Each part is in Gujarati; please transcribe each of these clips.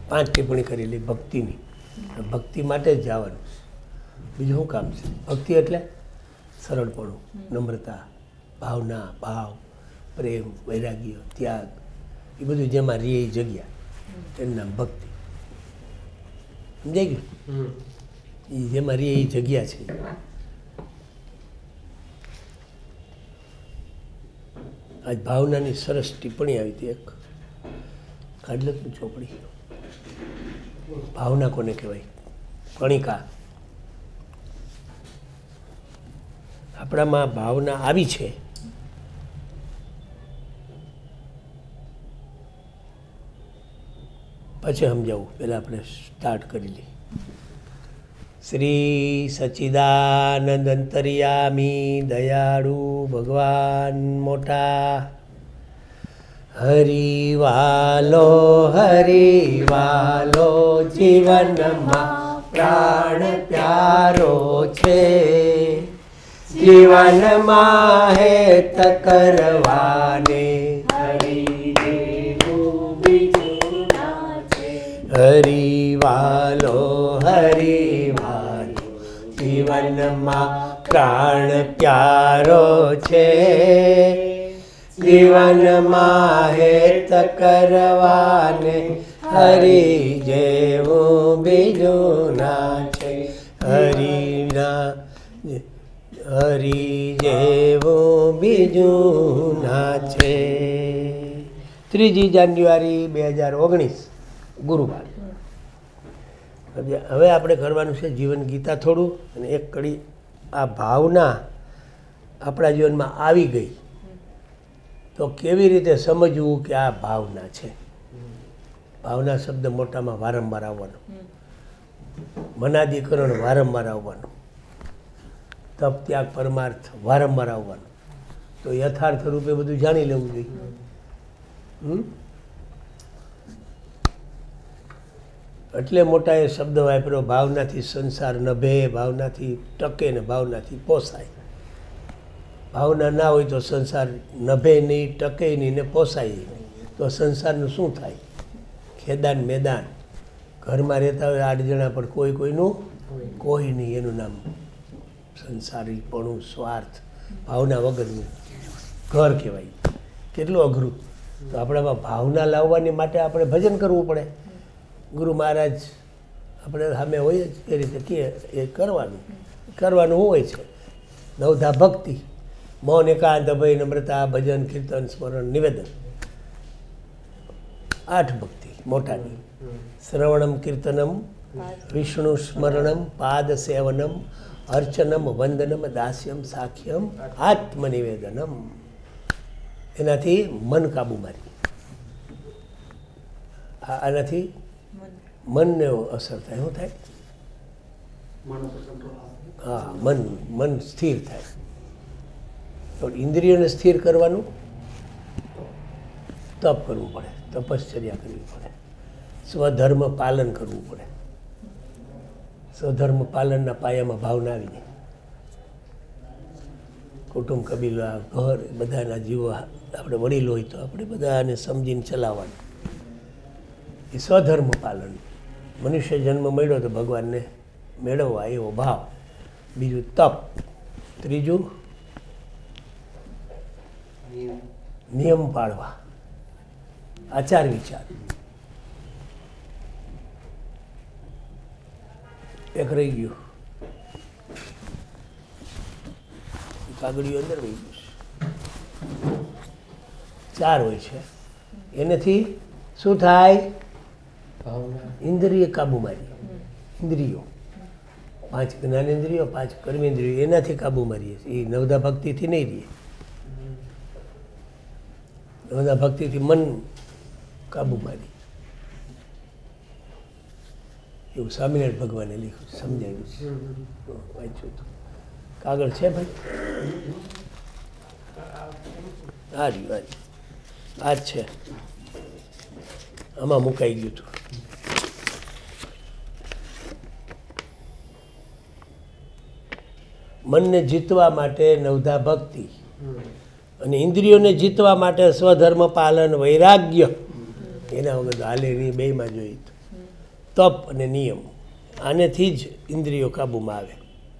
5 ટિપ્પણી કરેલી ભક્તિની. ભક્તિ માટે જ જવાનું, બીજું શું કામ છે? ભક્તિ એટલે સરળપણું, નમ્રતા, ભાવના, ભાવ, પ્રેમ, વૈરાગ્ય, ત્યાગ, એ બધું જેમાં રહે એ જગ્યા, એનું નામ ભક્તિ. સમજાઈ ગયું? એ જેમાં રહે એ જગ્યા છે. આજ ભાવનાની સરસ ટિપ્પણી આવી હતી એક, કાઢલકની ચોપડી. ભાવના કોને કહેવાય? કણિકા. આપણામાં ભાવના આવી છે, પછી સમજાવું, પહેલાં આપણે સ્ટાર્ટ કરી લઈએ. શ્રી સચ્ચિદાનંદ અંતર્યામી દયાળુ ભગવાન મોટા, હરિવાલો હરિવાલો જીવનમાં પ્રાણ પ્યારો છે, જીવનમાં હેત કરવાને હરિવાલો હરિવાલો જીવનમાં પ્રાણ પ્યારો છે, જીવનમાં હેત કરવાને હરિ જેવું બીજું ના છે, હરિના હરિ જેવું બીજું ના છે. 3 જાન્યુઆરી 2019 ગુરુવાર. હવે આપણે કરવાનું છે જીવન ગીતા થોડું, અને એક કડી આ ભાવના આપણા જીવનમાં આવી ગઈ તો કેવી રીતે સમજવું કે આ ભાવના છે. ભાવના શબ્દ મોટામાં વારંવાર આવવાનો, મનાદીકરણ વારંવાર આવવાનું, તપ ત્યાગ પરમાર્થ વારંવાર આવવાનું. તો યથાર્થ રૂપે બધું જાણી લેવું જોઈએ. એટલે મોટા એ શબ્દ વાપર્યો, ભાવનાથી સંસાર નભે, ભાવનાથી ટકે ને ભાવનાથી પોસાય. ભાવના ના હોય તો સંસાર નભે નહીં, ટકે નહીં ને પોસાય નહીં. તો સંસારનું શું થાય? ખેદાન મેદાન. ઘરમાં રહેતા હોય 8 જણા પણ કોઈ કોઈનું કોઈ નહીં, એનું નામ સંસારીપણું, સ્વાર્થ. ભાવના વગરનું ઘર કહેવાય. કેટલું અઘરું. તો આપણામાં ભાવના લાવવાની માટે આપણે ભજન કરવું પડે. ગુરુ મહારાજ આપણે સામે હોય જ એ રીતે કહે એ કરવાનું શું હોય છે? 9 ભક્તિ, મૌન, એકાંત, અભય, નમ્રતા, ભજન, કીર્તન, સ્મરણ, નિવેદન. 8 ભક્તિ મોટાની. શ્રવણમ કીર્તનમ, વિષ્ણુ સ્મરણમ, પાદ સેવનમ, અર્ચનમ, વંદનમ, દાસ્યમ, સાખ્યમ, આત્મનિવેદનમ. એનાથી મન કાબુ મારી. આનાથી મનને અસર થાય. શું થાય? હા, મન સ્થિર થાય. તો ઇન્દ્રિયોને સ્થિર કરવાનું તપ કરવું પડે, તપશ્ચર્યા કરવી પડે, સ્વધર્મ પાલન કરવું પડે. સ્વધર્મ પાલનના પાયામાં ભાવના આવી જાય. કુટુંબ, કબીલા, ઘર બધાના જીવો આપણે વડીલો હોય તો આપણે બધાને સમજીને ચલાવવાનું. એ સ્વધર્મ પાલન. મનુષ્ય જન્મ મળ્યો તો ભગવાનને મેળવવા એવો ભાવ. બીજું તપ. ત્રીજું નિયમ પાળવા, આચાર વિચાર. એક રહી ગયું, કાગળિયું અંદર રહી ગયું છે. 4 હોય છે. એનાથી શું થાય? ઇન્દ્રિય કાબુ મારી. ઇન્દ્રિયો 5 જ્ઞાનેન્દ્રિયો, 5 કર્મેન્દ્રિયો, એનાથી કાબુ મારીએ. એ 9 ભક્તિથી નહીં રહીએ. 9 ભક્તિથી મન કાબુ મારી. એવું સ્વામિનારાયણ ભગવાને લખ્યું, સમજાવ્યું છે, વાંચ્યું હતું. કાગળ છે ભાઈ? આ જ છે. આમાં મુકાઈ ગયું હતું. મનને જીતવા માટે 9 ભક્તિ, અને ઇન્દ્રિયોને જીતવા માટે સ્વધર્મ પાલન, વૈરાગ્ય. એના વગર હાલે નહીં. બેમાં જોઈ તપ અને નિયમ, આનેથી જ ઇન્દ્રિયો કાબૂમાં આવે.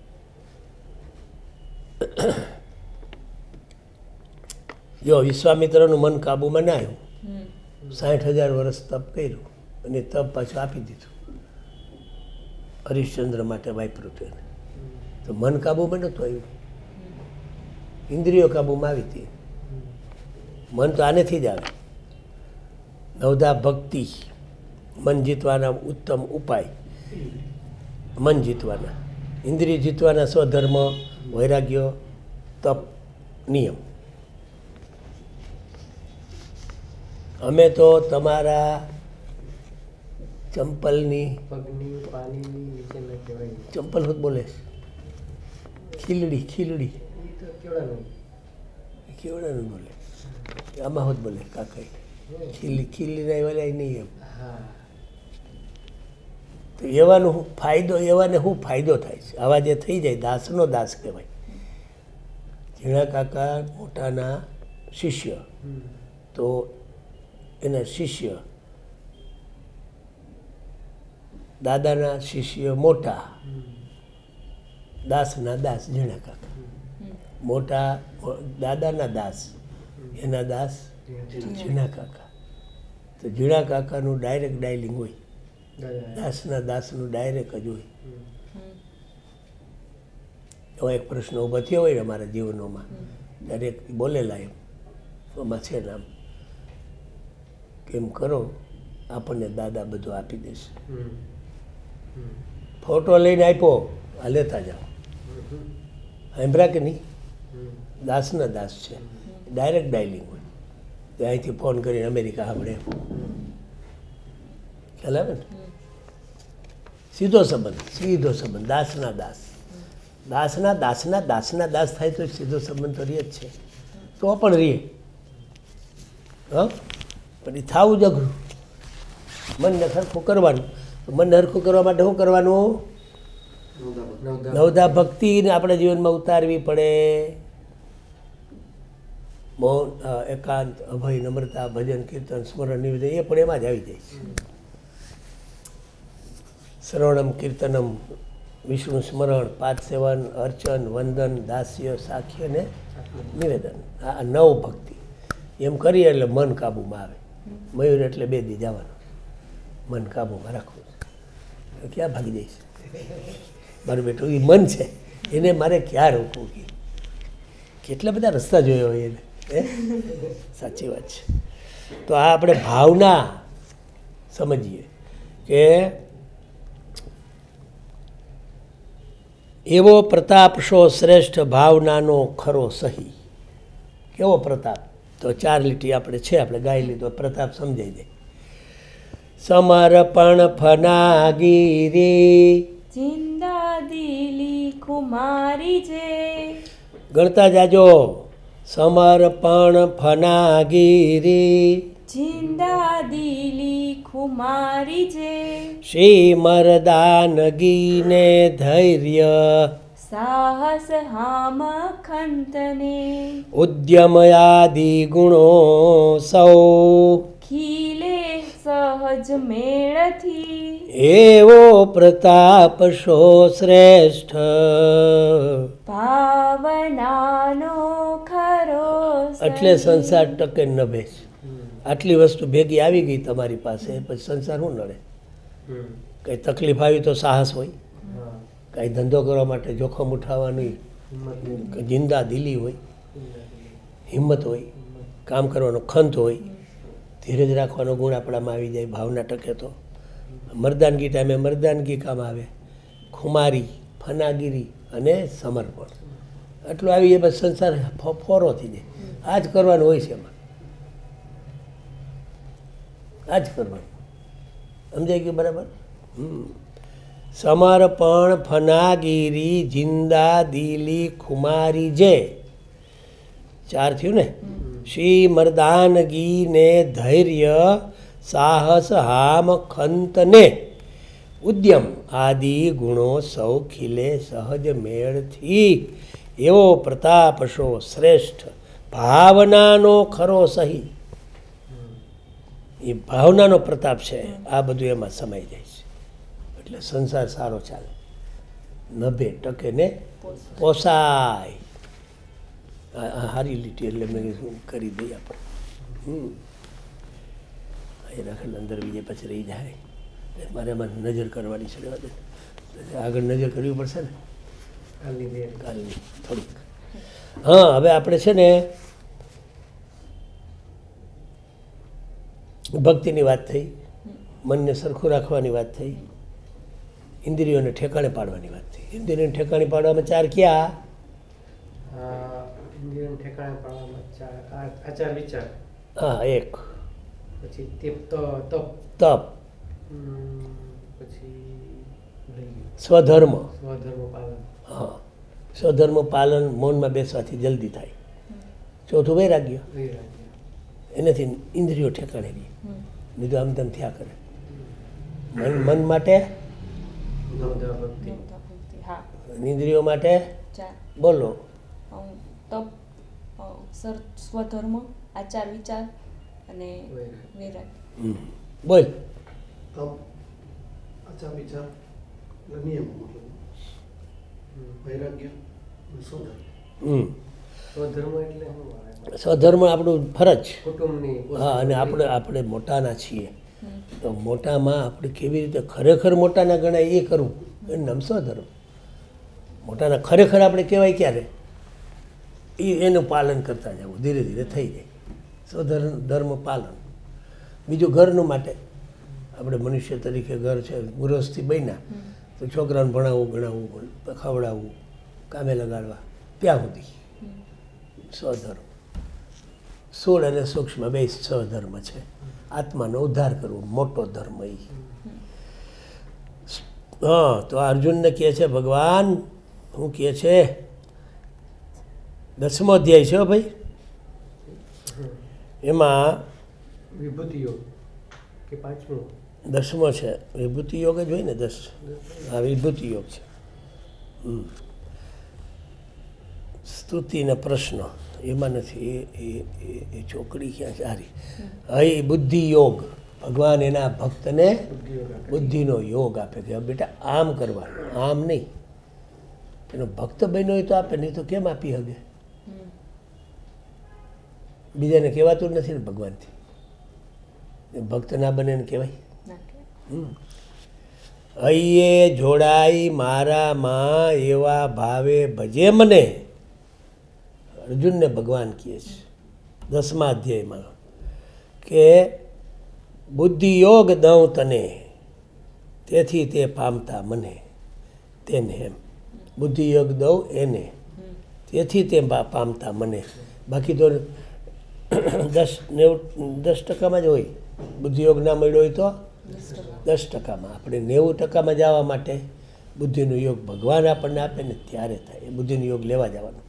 જો વિશ્વામિત્રનું મન કાબૂમાં ના આવ્યું, 60,000 વર્ષ તપ કર્યું અને તપ પાછું આપી દીધું, હરિશ્ચંદ્ર માટે વાપર્યું તેને. તો મન કાબૂમાં નહોતું આવ્યું, ઇન્દ્રિયો કાબૂમાં આવી હતી. મન તો આનેથી જ આવે. નવધા ભક્તિ, મન જીતવાના ઉત્તમ ઉપાય. મન જીતવાના, ઇન્દ્રિય જીતવાના સ્વધર્મ, વૈરાગ્ય, તપ, નિયમ. અમે તો તમારા ચંપલની ચંપલ હોત બોલે, ખીલડી ખીલડી કેવડાનું બોલે, આમાં હોત બોલે કાકા ખીલી ના વાળા નહીં એમ. તો એવાનો ફાયદો, એવાને શું ફાયદો થાય છે? આવા જે થઈ જાય દાસનો દાસ કહેવાય. ઝીણા કાકા મોટાના શિષ્ય, તો એના શિષ્ય દાદાના શિષ્ય મોટા, દાસના દાસ ઝીણા કાકા. મોટા દાદાના દાસ, એના દાસ ઝીણા કાકા. તો ઝીણા કાકાનું ડાયરેક્ટ ડાયલિંગ હોય, દાસના દાસનું ડાયરેક્ટ જ હોય. એવો એક પ્રશ્ન ઊભો થયો હોય ને અમારા જીવનોમાં, દરેક બોલેલા એમ એમાં છે નામ, કેમ કરો આપણને દાદા બધું આપી દેશે. ફોટો લઈને આપ્યો, આ લેતા જાઓ. સાંભળ્યા કે નહીં? દાસના દાસ છે, ડાયરેક્ટ ડાયલિંગ હોય. તો અહીંથી ફોન કરીને અમેરિકા સાંભળે, ખ્યાલ આવે ને? સીધો સંબંધ, સીધો સંબંધ, દાસના દાસ. દાસના દાસના દાસના દાસ થાય તો સીધો સંબંધ તો રહે જ છે, તો પણ રહે. હા, પણ એ થવું જ અઘરું. મનને સરખું કરવાનું. તો મનને સરખું કરવા માટે શું કરવાનું? નવધા ભક્તિને આપણા જીવનમાં ઉતારવી પડે. મૌન, એકાંત, અભય, નમ્રતા, ભજન, કીર્તન, સ્મરણ, નિવેદન, એ પણ એમાં જ આવી જાય છે. શ્રવણમ, કીર્તનમ, વિષ્ણુ સ્મરણ, પાદ સેવન, અર્ચન, વંદન, દાસ્ય, સાખ્ય ને નિવેદન, આ 9 ભક્તિ. એમ કરીએ એટલે મન કાબૂમાં આવે. મયુર એટલે 2 દી જવાનું, મન કાબૂમાં રાખવું. ક્યાં ભાગી જઈશ? મારું બેટું એ મન છે, એને મારે ક્યાં રોકવું? કેટલા બધા રસ્તા જોયા હોય એને. સાચી વાત છે. તો આ આપણે ભાવના સમજીએ કે એવો પ્રતાપ શો શ્રેષ્ઠ ભાવનાનો ખરો સહી. કેવો પ્રતાપ? તો 4 લીટી આપણે છે, આપણે ગાઈ લીધો, પ્રતાપ સમજાઈ જાય. સમર્પણ ફનાગીરી જિંદા દિલી કુમારી જે. ગણતા જાજો. સમર્પણ ફનાગીરી જિંદા દિલી કુમારી જે. શ્રી મરદાનગીને ધૈર્ય સાહસ હામ ખંતને. ઉદ્યમ આદિ ગુણો સૌ ખીલે સહજ મેળથી. એવો પ્રતાપ શો શ્રેષ્ઠ ભાવનાનો ખરો સહી. એટલે સંસાર ટકે નભે છે. આટલી વસ્તુ ભેગી આવી ગઈ તમારી પાસે, પછી સંસાર શું નડે? કંઈ તકલીફ આવી તો સાહસ હોય, કાંઈ ધંધો કરવા માટે જોખમ ઉઠાવવાની જિંદા દિલી હોય, હિંમત હોય, કામ કરવાનો ખંત હોય, ધીરજ રાખવાનો ગુણ આપણામાં આવી જાય. ભાવના ટકે તો મર્દાનગી ટાઈમે મર્દાનગી કામ આવે. ખુમારી, ફનાગીરી અને સમર્પણ, આટલું આવી જાય. બસ સંસાર ફોરો થઈ જાય. આ જ કરવાનું હોય છે એમાં, આ જ કરવાનું. સમજાય ગયું બરાબર? સમર્પણ ફનાગીરી જિંદા દિલી ખુમારી જે. 4 થયું ને? શ્રી મર્દાનગી ને ધૈર્ય સાહસ હામ ખંતને. ઉદ્યમ આદિ ગુણો સૌ ખીલે સહજ મેળથી. એવો પ્રતાપ શો શ્રેષ્ઠ ભાવનાનો ખરો સહી. એ ભાવનાનો પ્રતાપ છે. આ બધું એમાં સમાઈ જાય છે. એટલે સંસાર સારો ચાલે, નભે ટકે ને પોસાય. આ સારી લીટી એટલે મેં કીધું કરી દઈએ આપણે. એ રાખેલ અંદર બીજે પછી રહી જાય. મારે એમાં નજર કરવાની છે, આગળ નજર કરવી પડશે ને કાલની થોડીક. હા, હવે આપણે છે ને ભક્તિની વાત થઈ, મનને સરખું રાખવાની વાત થઈ, ઇન્દ્રિયોને ઠેકાણે પાડવાની વાત થઈ. ઇન્દ્રિયોને ઠેકાણે પાડવામાં ચાર ક્યાં? ઇન્દ્રિયોને ઠેકાણે પાડવામાં આચાર વિચાર, હા એક, પછી તપ, પછી સ્વધર્મ. સ્વધર્મ પાલન. હા, સ્વધર્મ પાલન મૌનમાં બેસવાથી જલ્દી થાય. ચોથું વૈરાગ્ય, એનાથી ઇન્દ્રિયો ઠેકાણે રહી, બીજું આમ તેમ થયા કરે. મન માટે, ઇન્દ્રિયો માટે બોલો. તપ, સ્વધર્મ, આચાર વિચાર અને વૈરાગ્ય. બોલ. તપ, આચાર વિચાર, નિયમ, વૈરાગ્ય, સ્વધર્મ. સ્વધર્મ એટલે સ્વધર્મ આપણું ફરજ. કુટુંબની. હા, અને આપણે મોટાના છીએ તો મોટામાં આપણે કેવી રીતે ખરેખર મોટાના ગણાય એ કરવું, એનું નામ સ્વધર્મ. મોટાના ખરેખર આપણે કહેવાય ક્યારે, એનું પાલન કરતા જવું, ધીરે ધીરે થઈ જાય. સ્વધર્મ પાલન. બીજું ઘરનું માટે, આપણે મનુષ્ય તરીકે ઘર છે, ગૃહસ્થી બન્યા તો છોકરાને ભણાવવું, ગણાવવું, ખવડાવવું, કામે લગાડવા, ત્યાં સુધી સ્વધર્મ. સ્થૂળ અને સૂક્ષ્મ બે સ્વધર્મ છે. આત્માનો ઉદ્ધાર કરવો મોટો ધર્મ એ. હા, તો અર્જુનને કહે છે ભગવાન, શું કહે છે? 10મો અધ્યાય છે ભાઈ, એમાં વિભૂતિ યોગ કે 5મો? 10મો છે. વિભૂતિ યોગ જ હોય ને 10. હા, વિભૂતિ યોગ છે. સ્તુતિ ને પ્રશ્ન એમાં નથી, એ ચોકડી ક્યાં સારી. અહીં બુદ્ધિ યોગ, ભગવાન એના ભક્તને બુદ્ધિનો યોગ આપે કે બેટા આમ કરવાનું, આમ નહીં. એનો ભક્ત બન્યો હોય તો આપે, નહીં તો કેમ આપી શકે? બીજાને કહેવાતું જ નથી ને ભગવાનથી. ભક્ત ના બને ને કહેવાય. હૈયે જોડાઈ મારામાં એવા ભાવે ભજે મને, અર્જુનને ભગવાન કહે છે 10મા અધ્યાયમાં કે બુદ્ધિ યોગ દઉં તને, તેથી તે પામતા મને. તેને એમ બુદ્ધિ યોગ દઉં એને, તેથી તે પામતા મને. બાકી તો 10% જ હોય. બુદ્ધિયોગ ના મળ્યો હોય તો 10%. આપણે 90%માં જવા માટે બુદ્ધિનો યોગ ભગવાન આપણને આપે ને ત્યારે થાય. એ બુદ્ધિનો યોગ લેવા જવાનો.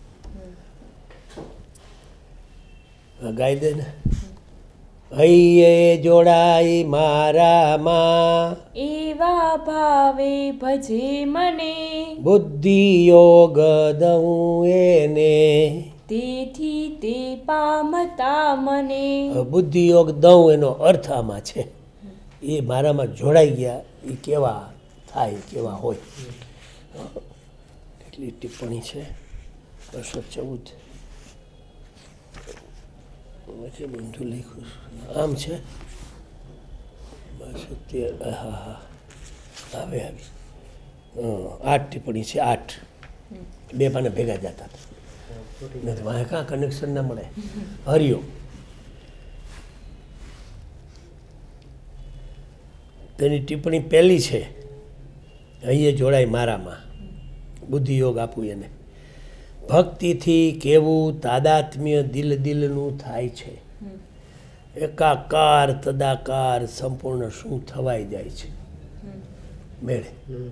ગાઈ દે ને. હૈયે જોડાઈ મારામાં એવા ભાવે ભજે મને, બુદ્ધિ યોગ દઉં એને, તેથી તે પામતા મને. બુદ્ધિ યોગ દઉં એનો અર્થ આમાં છે, એ મારામાં જોડાઈ ગયા એ કેવા થાય, કેવા હોય. કેટલી ટિપ્પણી છે? 214 બધું લખ્યું આમ છે. 213. હા હા આવે આવી 8 ટિપ્પણી છે. 8 2 પાને ભેગા જતા હતા. નથી વાંહે કાં કનેક્શન ના મળે. હરિયો તેની ટિપ્પણી પહેલી છે, અહીંયા જોડાય મારામાં, બુદ્ધિયોગ આપું એને. ભક્તિથી કેવું તાદાત્મ્ય દિલનું થાય છે, એકાકાર તદાકાર સંપૂર્ણ શું થવાઈ જાય છે મેળે.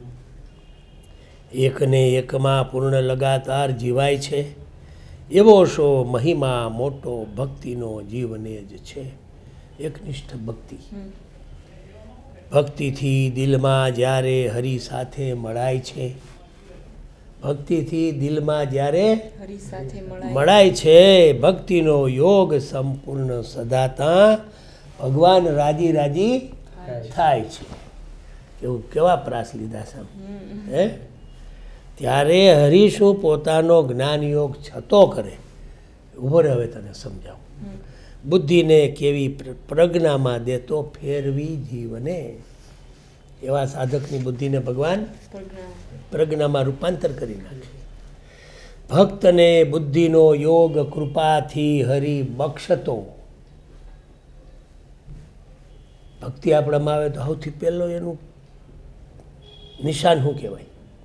એકને એકમાં પૂર્ણ લગાતાર જીવાય છે, એવો શો મહિમા મોટો ભક્તિનો જીવને જ છે. એકનિષ્ઠ ભક્તિ. ભક્તિથી દિલમાં જ્યારે હરિ સાથે મળાય છે, ભક્તિથી દિલમાં જ્યારે હરિ સાથે મળાય છે, ભક્તિનો યોગ સંપૂર્ણ સદાતા ભગવાન રાજી રાજી થાય છે. એવું કેવા પ્રાસ લીધા સામ હે ત્યારે હરીશું પોતાનો જ્ઞાન યોગ છતો કરે. ઉભો રહે, હવે તને સમજાવું. બુદ્ધિને કેવી પ્રજ્ઞામાં દેતો ફેરવી જીવને. એવા સાધકની બુદ્ધિને ભગવાન પ્રજ્ઞામાં રૂપાંતર કરી નાખે. ભક્તને બુદ્ધિનો યોગ કૃપાથી હરિ બક્ષતો. ભક્તિ આપણામાં આવે તો સૌથી પહેલો એનું નિશાન શું કહેવાય?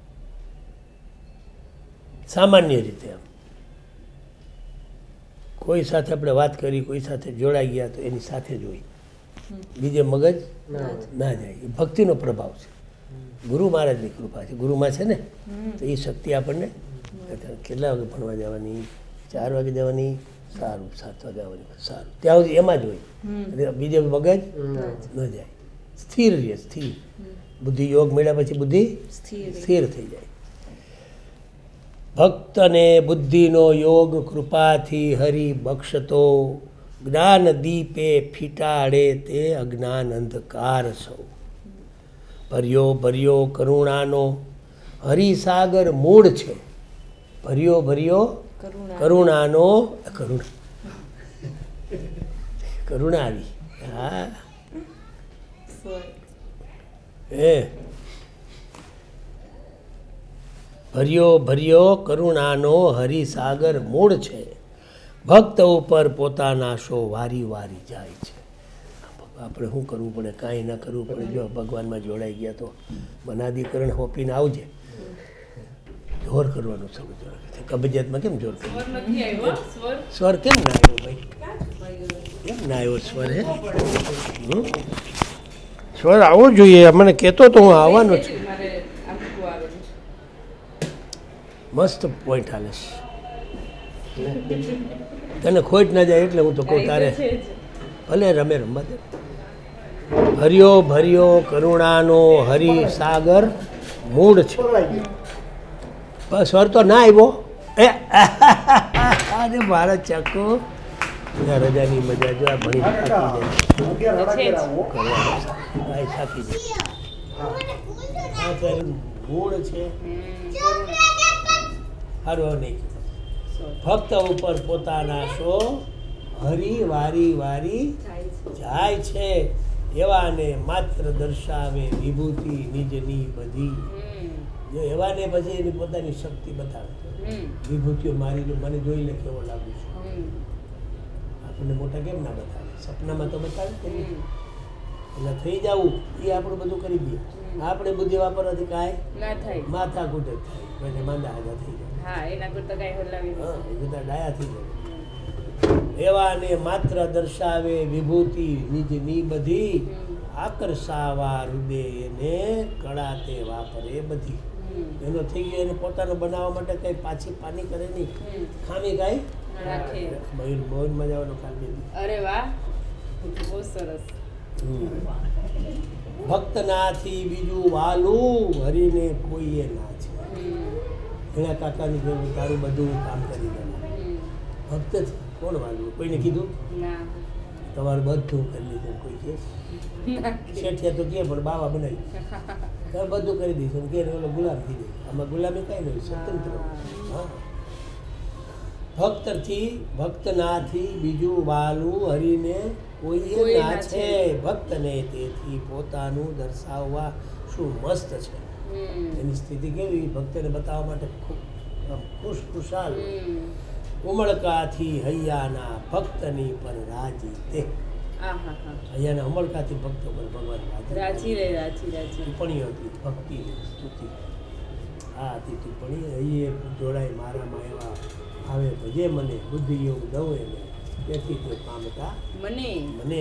સામાન્ય રીતે આમ કોઈ સાથે આપણે વાત કરી, કોઈ સાથે જોડાઈ ગયા તો એની સાથે જ હોય, બીજે મગજ ના જાય. એ ભક્તિનો પ્રભાવ છે. ગુરુ મહારાજની કૃપા છે. ગુરુમાં છે ને, તો એ શક્તિ આપણને કેટલા વાગે ભણવા જવાની? 4 વાગે જવાની, સારું. 7 વાગે આવવાની, સારું. ત્યાં સુધી એમાં જ હોય, બીજે મગજ ન જાય. સ્થિર રહે, સ્થિર. બુદ્ધિ યોગ મળ્યા પછી બુદ્ધિ સ્થિર થઈ જાય. ભક્તને બુદ્ધિનો યોગ કૃપાથી હરિ બક્ષતો. જ્ઞાન દીપે ફીટાડે તે અજ્ઞાન અંધકાર સૌ. ભર્યો ભર્યો કરુણાનો હરિસાગર મૂળ છે. ભર્યો ભર્યો કરુણાનો કરુણા આવી. હા ભર્યો ભર્યો કરુણાનો હરિસાગર મૂળ છે. ભક્ત ઉપર પોતાના શો વારી વારી જાય છે. આપણે શું કરવું પડે? કાંઈ ના કરવું પડે. જો ભગવાનમાં જોડાઈ ગયા તો મનાદીકરણ હોપીને આવજે. જોર કરવાનું સમજો. કબજિયાતમાં કેમ જોર કરવું? સ્વર કેમ ના આવ્યો ભાઈ? કેમ ના આવ્યો સ્વર? હે સ્વર આવવો જોઈએ. મને કહેતો તો હું આવવાનો છું. મસ્ત પોઈન્ટ હાલેશ. તને ખોટ ના જાય એટલે હું તો કહું તારે ભલે રમે રમવા દે. ભર્યો ભર્યો કરુણાનો હરિસાગર મૂળ છે. બસ સ્વર તો ના આવ્યો. અરે મારા ચકો રજાની મજા જો આ ભણી થાકી જાય. મૂળ છે. સારું નહીં. ભક્ત ઉપર પોતાના શો હરી વારી વારી જાય છે. એવાને માત્ર દર્શાવે વિભૂતિ નિજની બધી. જો એવાને પછી એની પોતાની શક્તિ બતાવે. વિભૂતિઓ મારી મને જોઈને કેવો લાગુ છે. આપણને મોટા કેમ ના બતાવે? સપનામાં તો બતાવે. એટલે થઈ જવું એ આપણું બધું કરી દઈએ. આપણે બુદ્ધિ વાપરવાથી કાંઈ ના થાય. માથા કૂટ જ થાય. પછી માંદા હાજા થઈ જાય. ડાયા થઈ જાય. એવાને માત્ર દર્શાવે વિભૂતિ નિજની બધી. આકર્ષાવા હૃદયને કળા તે વાપરે બધી. એનો થઈ ગયો. એને પોતાનો બનાવવા માટે કઈ પાછી પાની કરે નહીં. ખામી કાંઈ મયુર બહુ જ મજા આવવાનો કાલ દીધી. અરે વાહ, બહુ સરસ. ભક્ત નાથી બીજું વાલું હરીને કોઈએ ના છે. એના કાકાની જેમ તારું બધું કામ કરી દેવું. ભક્ત છે. કોણ વાલું? કોઈને કીધું? તમારું બધું કરી લીધું. કોઈ કે શેઠિયા તો કે પણ બાવા બનાવી બધું કરી દઈશું. કે ઓલો ગુલામ થઈ જાય. આમાં ગુલામી કાંઈ નહીં, સ્વતંત્ર. હા, ભક્ત નાથી બીજું વાલું હરીને કોઈએ ના છે. ભક્તને તેથી પોતાનું દર્શાવવા શું મસ્ત છે. એની સ્થિતિ કેવી? ભક્તને બતાવવા માટે ખુશ ખુશાલ ઉમળકાથી હૈયાના ભક્તની પર રાજી તે. હૈયાના ઉમળકાથી ભક્તો પર ભગવાન રાજી ટિપ્પણીઓ હતી. ભક્તિ સ્તુતિ આ હતી ટિપ્પણી. અહીં જોડાય મારામાં એવા આવે તો જે મને બુદ્ધિ યોગ દઉં એને તેથી તે પામતા મને.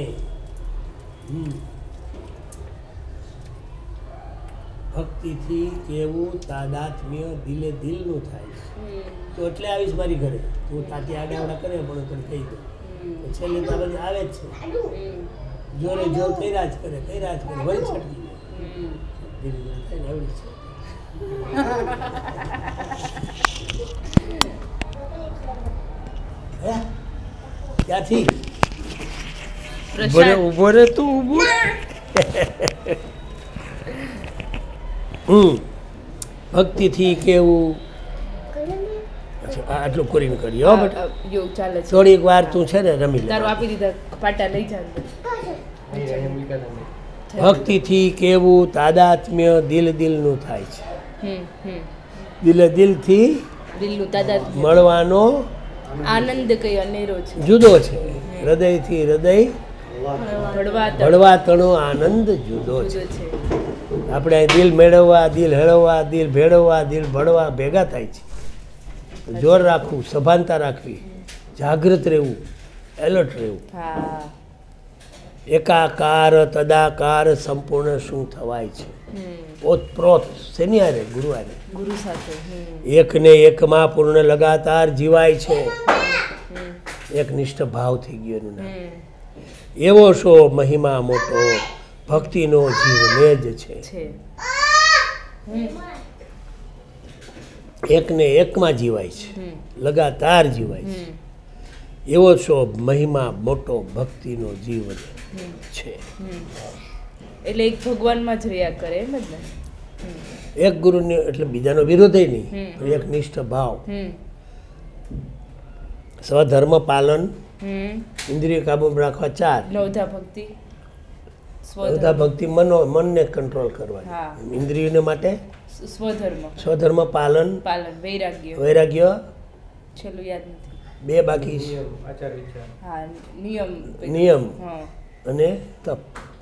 ભક્તિથી કેવું તાદાત્મ્ય દિલે દિલનું થાય. તો એટલે આવીશ મારી ઘરે. તું તાતી આડાવડા કરે પણ તને કહી દઉં. છેલ્લે તો બધી આવે જ છે. જોરે જોર કર્યા જ કરે વળી છટકી ધીરે ધીરે થઈને આવડી છે. ક્યાંથી ઉભો રે તું ઉભો. ભક્તિથી કેવું. અચ્છા, આટલું કરીને કરીએ હો બેટા. યોગ ચાલે છે. થોડીક વાર તું છે ને રમી લે. તારું આપી દીધા પાટા લઈ જા ભક્તિથી કેવું તાદાત્મ્ય દિલનું થાય છે. દિલથી દિલનું તાદાદ મળવાનો આનંદ કઈ અનેરો છે. જુદો છે. હૃદયથી હૃદય ભળવાતણો આનંદ જુદો છે. આપણે અહીં દિલ મેળવવા, દિલ હેળવવા, દિલ ભેળવવા, દિલ ભળવા ભેગા થાય છે. જોર રાખવું, સભાનતા રાખવી, જાગૃત રહેવું, એલર્ટ રહેવું. એકાકાર તદાકાર સંપૂર્ણ શું થવાય છે. ઓતપ્રોત શેની હારે? ગુરુ હારે. ગુરુ સાથે એકને એકમાં પૂર્ણ લગાતાર જીવાય છે. એકનિષ્ઠ ભાવ થઈ ગયો એનું નામ. એવો શો મહિમા મોટો ભક્તિનો જીવને જ છે. એકને એકમાં જીવાય છે, લગાતાર જીવાય છે. એવો શો મહિમા મોટો ભક્તિનો જીવન છે. એટલે એક ભગવાનમાં જ રહ્યા કરે એમ જ ને. એક ગુરુને એટલે બીજાનો વિરોધ નહીં, એક નિષ્ઠ ભાવ. સ્વધર્મ પાલન, ઇન્દ્રિય કાબૂમાં રાખવા 4. નવધા ભક્તિ, નવધા ભક્તિ મનને કંટ્રોલ કરવા. ઇન્દ્રિયોને માટે સ્વધર્મ પાલન, વૈરાગ્ય, છેલ્લું યાદ નથી. 2 બાકી છે. નિયમ અને તપ.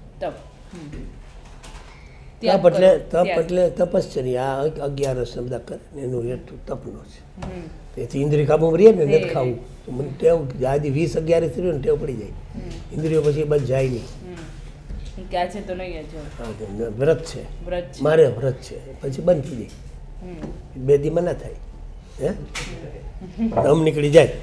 તપ એટલે તપશ્ચર્યા. 11 બધા કરે એનું હેતુ તપનો છે. તેથી ઇન્દ્રિય કાબૂમાં રહીએ ને નથી ખાવું તો મને ટેવ આજે 20-11 થયું ને ટેવ પડી જાય. ઇન્દ્રિયો પછી બંધ જાય નહીં. વ્રત છે, મારે વ્રત છે, પછી બંધ થઈ જાય. 2 દીમાં ના થાય. દમ નીકળી જાય.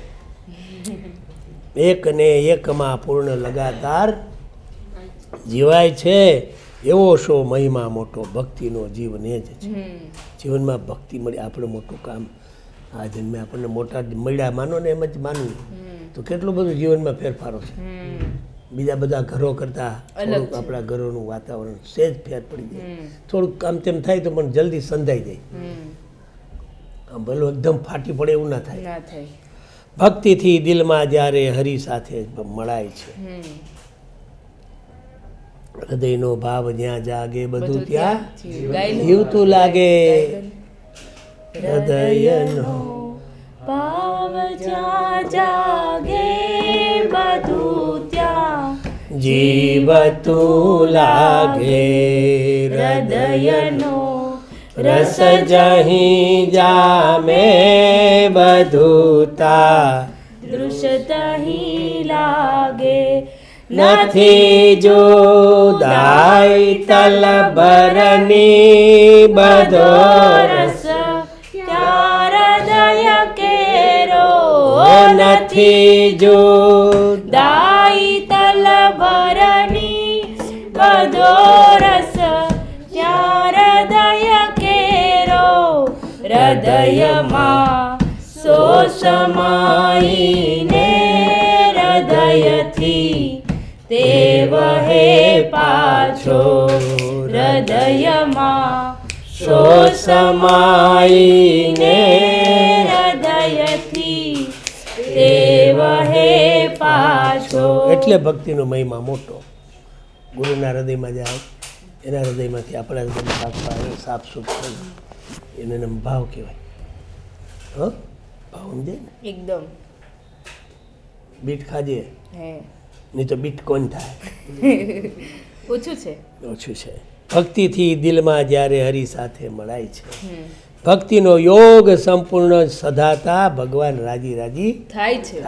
એક ને એકમાં પૂર્ણ લગાતાર જીવાય છે. એવો શો મહિમા મોટો ભક્તિનો જીવન એ જ છે. જીવનમાં ભક્તિ મળી આપણે મોટું કામ. આ જન્મે આપણને મોટા મળ્યા માનો ને એમ જ માનવું તો કેટલું બધું જીવનમાં ફેરફારો છે. બીજા બધા ઘરો કરતાં થોડુંક આપણા ઘરોનું વાતાવરણ સહેજ ફેર પડી જાય. થોડુંક આમ તેમ થાય તો પણ જલ્દી સંધાઈ જાય. આમ ભલે એકદમ ફાટી પડે એવું ના થાય. ભક્તિથી દિલમાં જ્યારે હરિ સાથે મળાય છે. હૃદયનો ભાવ જ્યાં જાગે બધું ત્યાં જીવતું લાગે. હૃદયનો ભાવ જ્યાં જાગે બધું ત્યાં જીવતું લાગે. હૃદયનો રસ જહીં જામે બધું તા દૃશ્યતહીં લાગે. નથી જુદાઈ તલભરની બધો રસ ત્યાં હૃદય કેરો નથી દાઈ તલભરની બધો રસ ત્યાં હૃદય કેરો. હૃદયમાં સો સમાઈને હૃદયથી તે વહે પાછો. હૃદયમાં સો સમાઈને હૃદયથી તે વહે પાછો. એટલે ભક્તિનો મહિમા મોટો. ગુરુના હૃદયમાં જાય એના હૃદયમાંથી આપણા હૃદયમાં સાફસૂફ થાય એને ભાવ કહેવાય. ભાવ સમજે ને. એકદમ બીટ ખાજે નહીં તો બીટકોઈન થાય. ઓછું છે. ભક્તિથી દિલમાં જ્યારે હરિ સાથે મળાય છે. ભક્તિનો યોગ સંપૂર્ણ સધાતા ભગવાન રાજી થાય છે.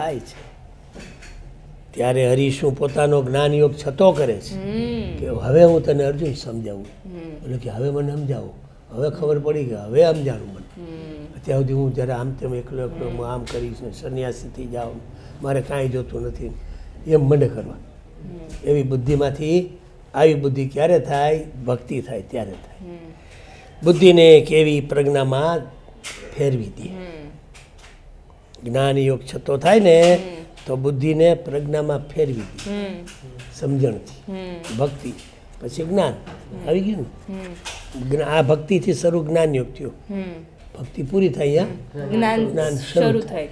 ત્યારે હરિ શું પોતાનો જ્ઞાન યોગ છતો કરે છે કે હવે હું તને અર્જુન સમજાવું. એટલે કે હવે મને સમજાવું, હવે ખબર પડી કે હવે સમજાણું મને. અત્યાર સુધી હું જ્યારે આમ તેમ એકલો હું આમ કરીશ ને સંન્યાસી થઈ જાઉં, મારે કાંઈ જોતું નથી એમ મને કરવા. એવી બુદ્ધિમાંથી આવી બુદ્ધિ ક્યારે થાય? ભક્તિ થાય ત્યારે થાય. બુદ્ધિને કેવી પ્રજ્ઞામાં ફેરવી દે. જ્ઞાન યોગ છતો થાય ને તો બુદ્ધિને પ્રજ્ઞામાં ફેરવી દે સમજણથી. ભક્તિ પછી જ્ઞાન આવી ગયું ને. આ ભક્તિથી શરૂ જ્ઞાન યોગ થયો. ભક્તિ પૂરી થાય જ્ઞાન જ્ઞાન શરૂ શરૂ થાય.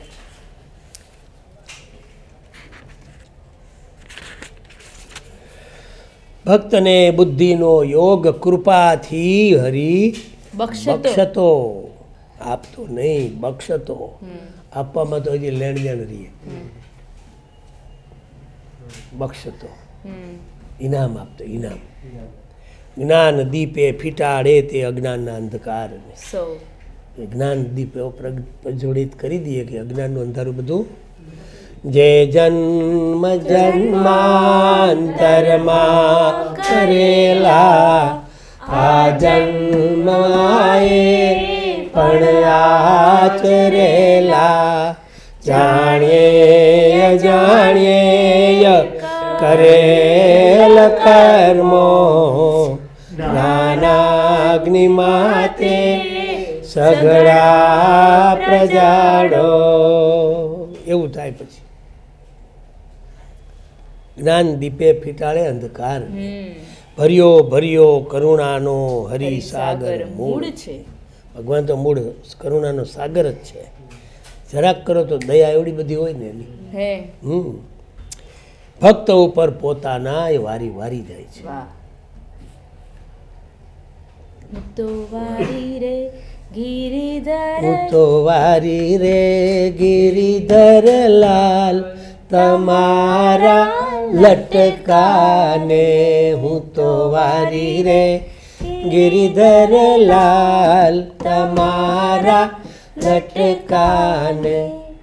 ભક્તને બુદ્ધિનો યોગ કૃપાથી હરી બક્ષતો. બક્ષતો, આપતો નહીં, બક્ષતો. આપવામાં તો હજી લેણ દેણ રહીએ. બક્ષતો, ઇનામ આપતો, ઇનામ. જ્ઞાન દીપે ફીટાડે તે અજ્ઞાનના અંધકારને. સો જ્ઞાન દીપે પ્રજ્વલિત કરી દઈએ કે અજ્ઞાનનું અંધારું બધું. જે જન્મ જન્માંતરમાં કરેલા આ જન્માએ પણ આચરેલા જાણીએ અજાણીએ કરેલ કર્મો જ્ઞાનાગ્નિ માતે સઘળા પ્રજાડો. એવું થાય પછી જ્ઞાન દીપે ફીટાળે અંધકાર. ભર્યો ભર્યો કરુણાનો હરિસાગર મૂળ. છે. ભગવાન તો મૂળ કરુણાનો સાગર જ છે. જરાક કરો તો દયા એવડી બધી હોય ને એની. હે ભક્ત ઉપર પોતાના એ વારી વારી જાય છે. વાહ. તો વારી રે ગિરિધર, હું તો વારી રે ગિરિધર લાલ તમારા લટકાને. હું તો વારી રે ગિરિધર લાલ તમારા લટકાને.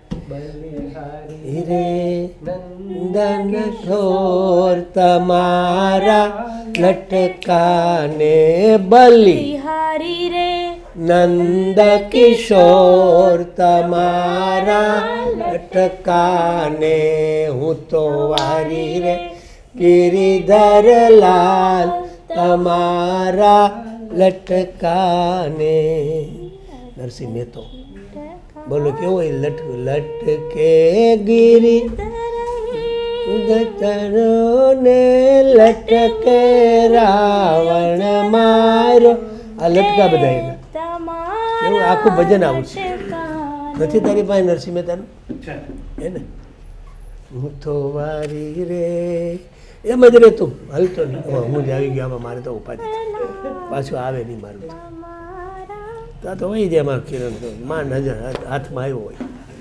રે નંદન ઠોર તમારા લટકાને. બલિ બિહારી રે નંદ કિશોર તમારા લટકાને. હું તો વારી રે ગિરિધર લાલ તમારા લટકાને. નરસિંહ મહેતો બોલો કેવો હોય લટકે ગિરી ને લટકે રાવણ મારો. આ લટકા બધા એના એવું આખું ભજન આવું છે. નથી તારી પાસે નરસિંહ મહેતાનું હે ને? હું તો વારી રે એમ જ રે તું હલતો નહીં. હું જ આવી ગયો આમાં મારે તો ઉપાધિ પાછું આવે નહીં મારું. ત્યાં તો વહી જાય મારું કિરણ તો માં નજર હાથમાં આવ્યો હોય.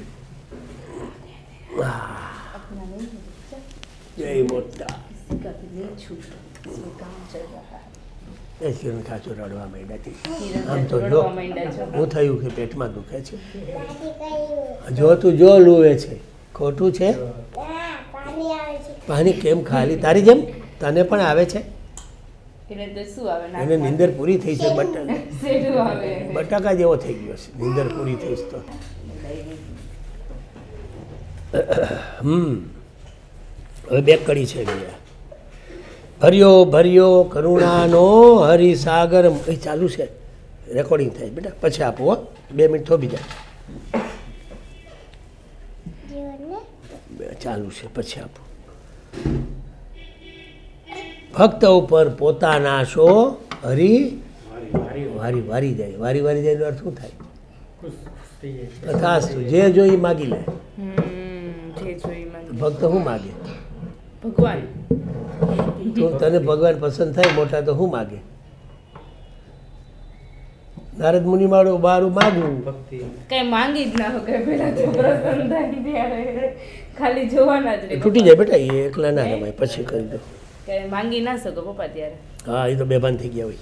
જય મોટા એ કિરણ ખાચો રડવા માંડ્યા. આમ તો જો હું થયું કે પેટમાં દુખે છે. જો તું જો લુવે છે ખોટું છે. પાણી કેમ ખાલી તારી જેમ તને પણ આવે છે? એટલે તો શું આવે ના એને નીંદર પૂરી થઈ છે. શેઠું આવે. બટાકા જેવો થઈ ગયો છે નીંદર પૂરી થઈ તો. હવે બે કડી છે ગયા. ભર્યો ભર્યો કરુણાનો હરિસાગર. એ ચાલુ છે રેકોર્ડિંગ થાય બેટા પછી આપો હો. 2 મિનિટ થોભી જાય. ચાલુ છે પછી આપો. ભક્ત ઉપર પોતાના શો હરી વારી વારી જાય. વારી વારી જાય નો અર્થ શું થાય? તથાસ્તુ જે જોઈ માગી લે. જે જોઈ મને ભક્ત શું માગે? ભગવાન. તો તને ભગવાન પસંદ થાય મોટા તો શું માગે? નારદ મુનિ માળો બારું માગવું કઈ માંગી જ ના હો કે પેલા છોકરો સંતાન ત્યારે ખાલી જોવાના જ રે. તૂટી જાય બેટા એ એકલા ના રમાય પછી કરી દો. કે માંગી ના શકો પપ્પા ત્યારે. હા એ તો બેભાન થઈ ગયા હોય.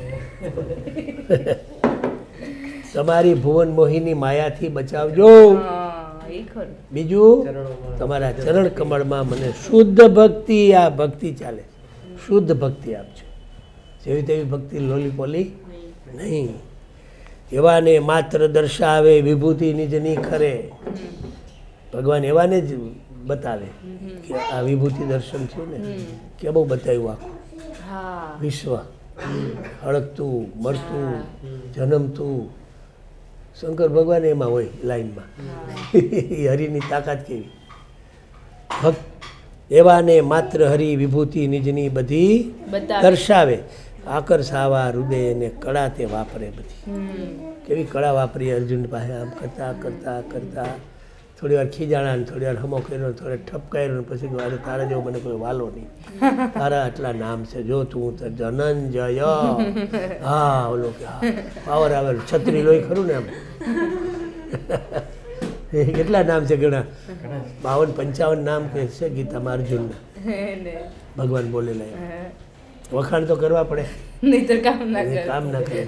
તમારી ભુવન મોહિની માયાથી બચાવજો. એ ખરું. બીજું તમારા ચરણ કમળમાં મને શુદ્ધ ભક્તિ. આ ભક્તિ ચાલે શુદ્ધ ભક્તિ આપજો. જેવી તેવી ભક્તિ લોલી પોલી નહીં. એવાને માત્ર દર્શાવે વિભૂતિ નિજની ખરે. ભગવાન એવાને જ બતાવે કે આ વિભૂતિ દર્શન થયું ને કે બહુ બતાવ્યું આખું વિશ્વ હળકતું મળતું જન્મતું. શંકર ભગવાન એમાં હોય લાઈનમાં. એ હરિની તાકાત કેવી. ભક્ત એવાને માત્ર હરિ વિભૂતિ નિજની બધી દર્શાવે. આકર સાવા હૃદય ને કળા તે વાપરે બધી કેવી કળા વાપરી અર્જુન પાસે આમ કરતા કરતા કરતા થોડી વાર ખીજાણા ને થોડી વાર હમો કર્યો થોડે ઠપકાર્યો ને પછી કહ્યું, અરે તારા જેવો મને કોઈ વાલો નહીં, તારા આટલા નામ છે જો તું તો જનંજય. હા ઓલો કે હા પાવર આવેલું છત્રી લોહી ખરું ને આમ એ કેટલા નામ છે ઘણા 52-55 નામ કે છે ગીતામાં અર્જુનના ભગવાન બોલેલા એમ. વખાણ તો કરવા પડે નહીંતર કામ ના એ કરે. કામ ના કરે.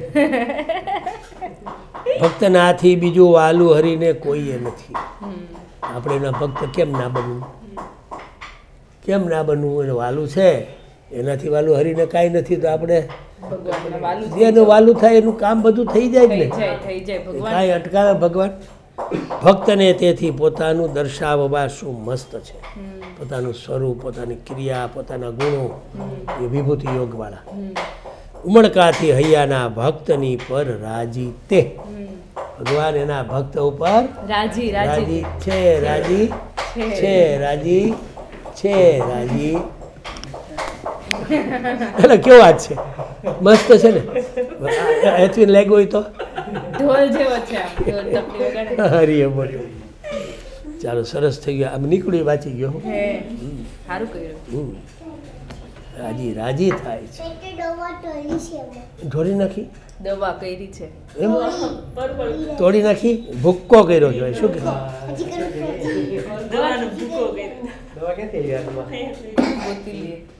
ભક્તના હાથી બીજું વાલું હરીને કોઈએ નથી. આપણે એના ભક્ત કેમ ના બનવું, કેમ ના બનવું? એને વાલું છે, એનાથી વાલું હરીને કાંઈ નથી તો આપણે ભગવાનને વાલું જેનું વાલું થાય એનું કામ બધું થઈ જાય જ ને. થઈ જાય ભગવાન. કાંઈ અટકાવે ભગવાન? ભક્તને તેથી પોતાનું દર્શાવવા શું મસ્ત છે, પોતાનું સ્વરૂપ, પોતાની ક્રિયા, પોતાના ગુણો, એ વિભૂતિ યોગવાળા. ઉમળકાથી હૈયાના ભક્તની પર રાજી તે. ભગવાન એના ભક્ત ઉપર રાજી રાજી છે, રાજી છે, રાજી છે, રાજી. એટલે કેવું વાત છે, મસ્ત છે ને. હેતવીને લાગ્યું હોય તો ઢોલ જેવો છે આમ, ઢોલ તપલી વગાડે. હરી બોલો. ચાલો સરસ થઈ ગયો, આમ નીકળી વાંચી ગયો. હે સારું કર્યું. રાજી રાજી થાય છે. ઢોળી નાખી દવા કરી છે. એમ તોડી નાખી ભૂક્કો કર્યો છે. શું કહેવાય? દવા ક્યાંથી આવી હાથમાં? ગોતી લે.